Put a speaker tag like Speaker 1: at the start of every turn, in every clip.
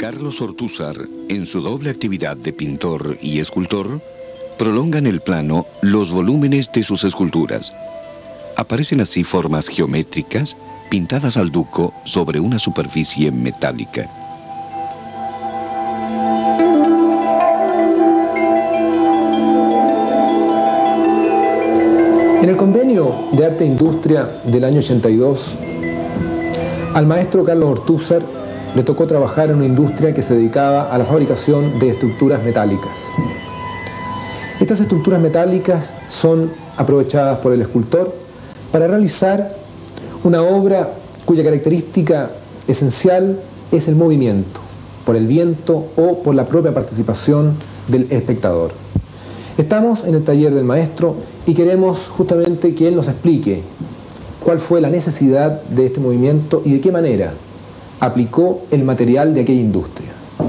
Speaker 1: Carlos Ortúzar, en su doble actividad de pintor y escultor, prolonga en el plano los volúmenes de sus esculturas. Aparecen así formas geométricas pintadas al duco sobre una superficie metálica.
Speaker 2: En el convenio de Arte e Industria del año 82, al maestro Carlos Ortúzar le tocó trabajar en una industria que se dedicaba a la fabricación de estructuras metálicas. Estas estructuras metálicas son aprovechadas por el escultor para realizar una obra cuya característica esencial es el movimiento, por el viento o por la propia participación del espectador. Estamos en el taller del maestro y queremos justamente que él nos explique cuál fue la necesidad de este movimiento y de qué manera aplicó el material de aquella industria.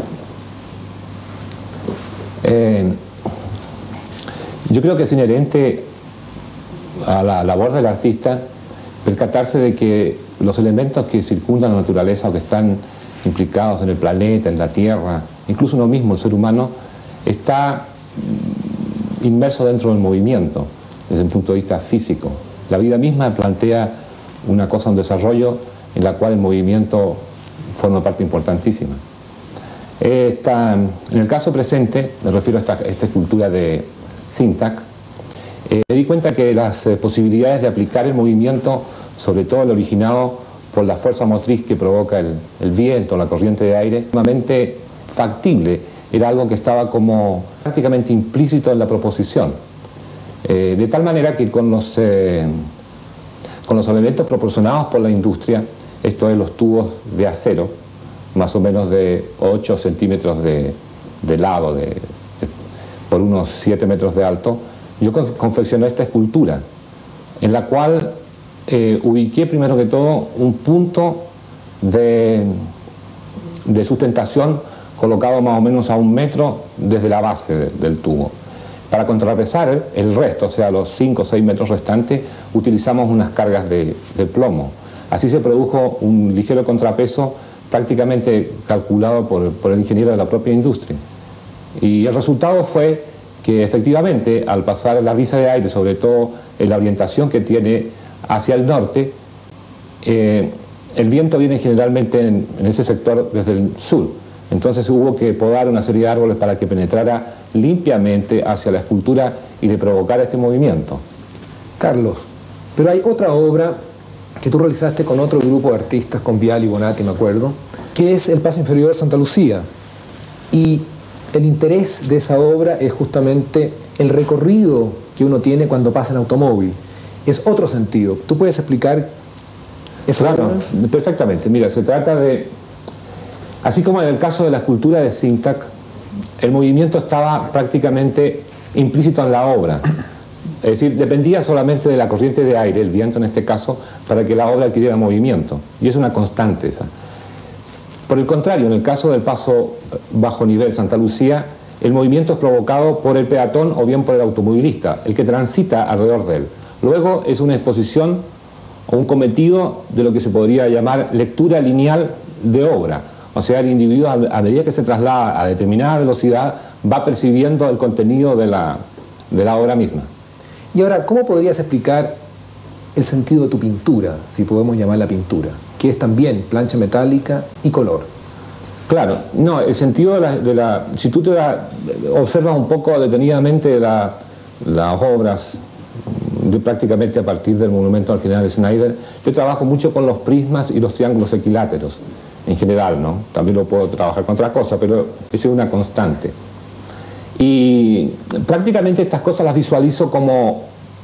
Speaker 3: Yo creo que es inherente a la labor del artista percatarse de que los elementos que circundan la naturaleza o que están implicados en el planeta, en la Tierra, incluso uno mismo, el ser humano, está inmerso dentro del movimiento desde un punto de vista físico. La vida misma plantea una cosa, un desarrollo en la cual el movimiento forma parte importantísima. En el caso presente, me refiero a esta escultura de Sintac, me di cuenta que las posibilidades de aplicar el movimiento, sobre todo el originado por la fuerza motriz que provoca el viento, la corriente de aire, sumamente factible, era algo que estaba como prácticamente implícito en la proposición. De tal manera que con los elementos proporcionados por la industria, esto es los tubos de acero, más o menos de 8 centímetros de lado, por unos 7 metros de alto, yo confeccioné esta escultura, en la cual ubiqué primero que todo un punto de sustentación colocado más o menos a 1 metro desde la base del tubo. Para contrarrestar el resto, o sea, los 5 o 6 metros restantes, utilizamos unas cargas de plomo. Así se produjo un ligero contrapeso prácticamente calculado por el ingeniero de la propia industria. Y el resultado fue que efectivamente, al pasar la brisa de aire, sobre todo en la orientación que tiene hacia el norte, el viento viene generalmente en ese sector desde el sur. Entonces hubo que podar una serie de árboles para que penetrara limpiamente hacia la escultura y le provocara este movimiento.
Speaker 2: Carlos, pero hay otra obra que tú realizaste con otro grupo de artistas, con Vial y Bonatti, me acuerdo, que es el Paso Inferior Santa Lucía. Y el interés de esa obra es justamente el recorrido que uno tiene cuando pasa en automóvil. Es otro sentido. ¿Tú puedes explicar esa obra?
Speaker 3: Claro, perfectamente. Mira, se trata de... Así como en el caso de la escultura de Sintac, el movimiento estaba prácticamente implícito en la obra. Es decir, dependía solamente de la corriente de aire, el viento en este caso, para que la obra adquiriera movimiento. Y es una constante esa. Por el contrario, en el caso del paso bajo nivel Santa Lucía, el movimiento es provocado por el peatón o bien por el automovilista, el que transita alrededor de él. Luego es una exposición o un cometido de lo que se podría llamar lectura lineal de obra. O sea, el individuo, a medida que se traslada a determinada velocidad, va percibiendo el contenido de la obra misma.
Speaker 2: Y ahora, ¿cómo podrías explicar el sentido de tu pintura, si podemos llamarla pintura, que es también plancha metálica y color?
Speaker 3: Claro, no, el sentido si tú observas un poco detenidamente las obras, prácticamente a partir del monumento al general Schneider, yo trabajo mucho con los prismas y los triángulos equiláteros, en general, ¿no? También lo puedo trabajar con otras cosas, pero es una constante. Y prácticamente estas cosas las visualizo como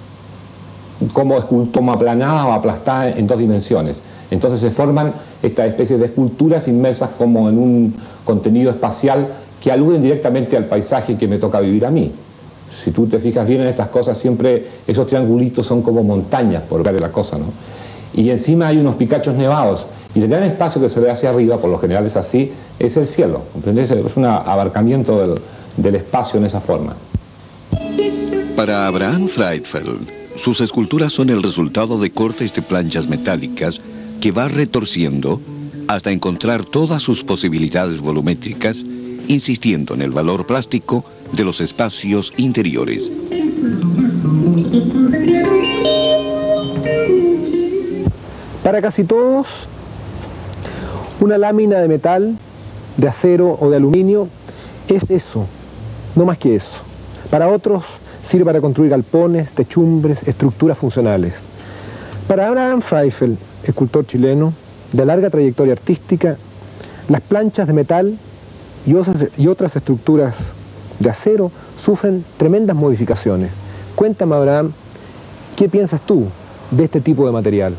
Speaker 3: aplanadas o aplastadas en 2 dimensiones. Entonces se forman estas especies de esculturas inmersas como en un contenido espacial que aluden directamente al paisaje que me toca vivir a mí. Si tú te fijas bien en estas cosas, siempre esos triangulitos son como montañas, por ver la cosa, ¿no? Y encima hay unos picachos nevados. Y el gran espacio que se ve hacia arriba, por lo general es así, es el cielo. ¿Comprendes? Es un abarcamiento del espacio en esa forma.
Speaker 1: Para Abraham Freyfeld, sus esculturas son el resultado de cortes de planchas metálicas que va retorciendo hasta encontrar todas sus posibilidades volumétricas, insistiendo en el valor plástico de los espacios interiores.
Speaker 2: Para casi todos, una lámina de metal, de acero o de aluminio es eso, no más que eso. Para otros sirve para construir galpones, techumbres, estructuras funcionales. Para Abraham Freifeld, escultor chileno de larga trayectoria artística, las planchas de metal y otras estructuras de acero sufren tremendas modificaciones. Cuéntame, Abraham, ¿qué piensas tú de este tipo de material?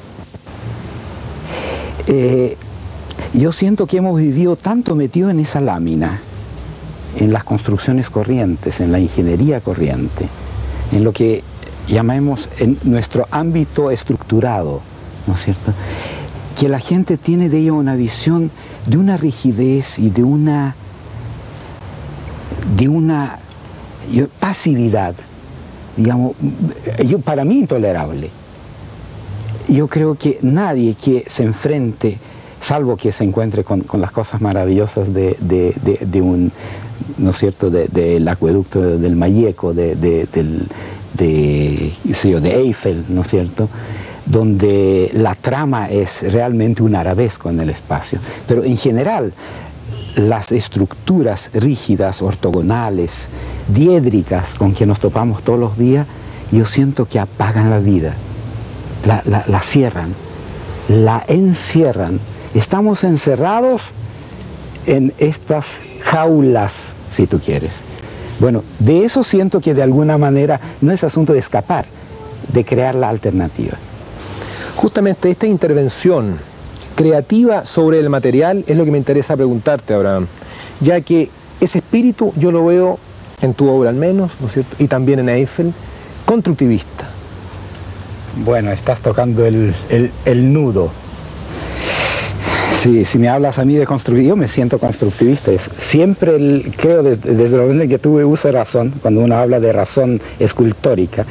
Speaker 4: Yo siento que hemos vivido tanto metido en esa lámina, en las construcciones corrientes, en la ingeniería corriente, en lo que llamamos en nuestro ámbito estructurado, ¿no es cierto?, que la gente tiene de ello una visión de una rigidez y de una pasividad, digamos, para mí intolerable. Yo creo que nadie que se enfrente, salvo que se encuentre con las cosas maravillosas de un, ¿no es cierto?, del acueducto del Mayeco, de Eiffel, ¿no es cierto?, donde la trama es realmente un arabesco en el espacio. Pero en general, las estructuras rígidas, ortogonales, diédricas con que nos topamos todos los días, yo siento que apagan la vida, la cierran, la encierran. Estamos encerrados en estas jaulas, si tú quieres. Bueno, de eso siento que de alguna manera no es asunto de escapar, de crear la alternativa.
Speaker 2: Justamente esta intervención creativa sobre el material es lo que me interesa preguntarte, Abraham, ya que ese espíritu yo lo veo en tu obra al menos, ¿no es cierto?, y también en Eiffel, constructivista.
Speaker 4: Bueno, estás tocando el nudo. Sí, si me hablas a mí de construir, yo me siento constructivista. Siempre creo desde el momento en que tuve uso de razón, cuando uno habla de razón escultórica,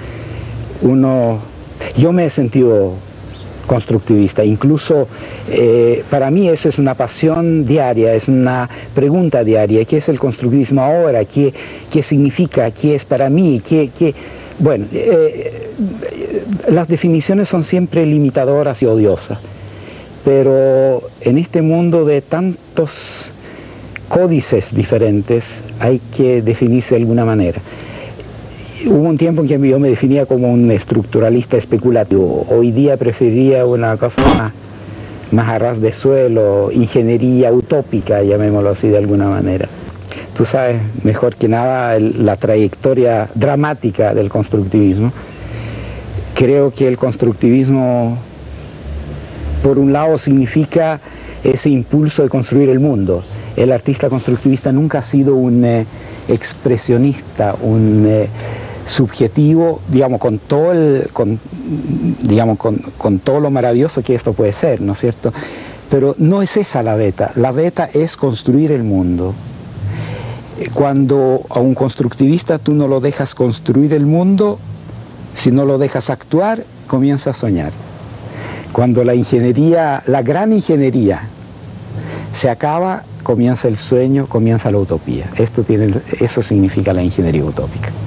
Speaker 4: yo me he sentido constructivista. Incluso para mí eso es una pasión diaria, es una pregunta diaria. ¿Qué es el constructivismo ahora? ¿Qué significa? ¿Qué es para mí? Bueno, las definiciones son siempre limitadoras y odiosas, pero en este mundo de tantos códices diferentes hay que definirse de alguna manera. Hubo un tiempo en que yo me definía como un estructuralista especulativo. Hoy día preferiría una cosa más a ras de suelo, ingeniería utópica, llamémoslo así de alguna manera. Tú sabes mejor que nada la trayectoria dramática del constructivismo. Creo que el constructivismo, por un lado, significa ese impulso de construir el mundo. El artista constructivista nunca ha sido un expresionista, un subjetivo, digamos, con todo lo maravilloso que esto puede ser, ¿no es cierto? Pero no es esa la beta. La beta es construir el mundo. Cuando a un constructivista tú no lo dejas construir el mundo, si no lo dejas actuar, comienza a soñar. Cuando la ingeniería, la gran ingeniería, se acaba, comienza el sueño, comienza la utopía. Eso significa la ingeniería utópica.